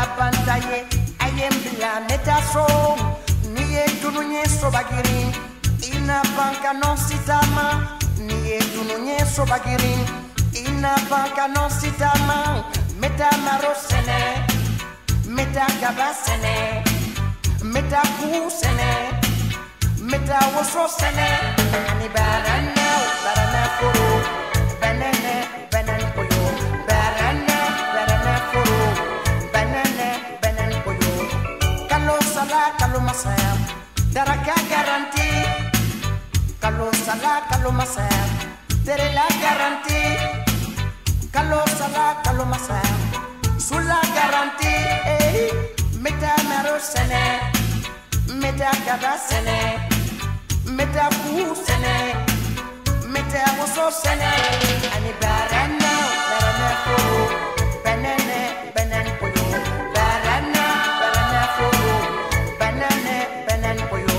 bantaye ayembla metaso niye tununye sobagiri ina banka non sitama niye tununye sobagiri ina banka non sitama meta marosene meta gabasene meta kusene meta wososene ani barana foro banane poyo barana foro banane poyo kalo sala kalo masaya daraka garanti kalo sala kalo masaya tere la garanti kalo sala kalo masaya sulla garanti meta marosene meta gabasene meta kusene meta wososene ani barana foro banane poyo barana foro banane poyo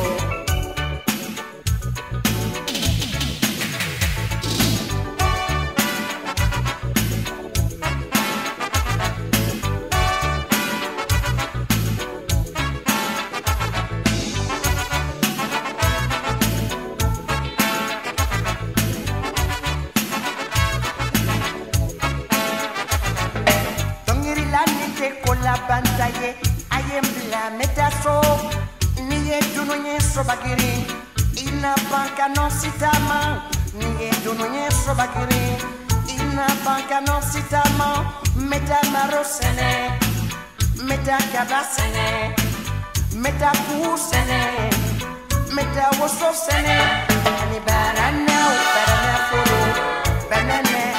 la bantaye ayembla metaso niye dununye sobagiri ina banka non sitama niye dununye sobagiri ina banka non sitama meta marosene meta gabasene meta kusene meta wososene ani barana foro banane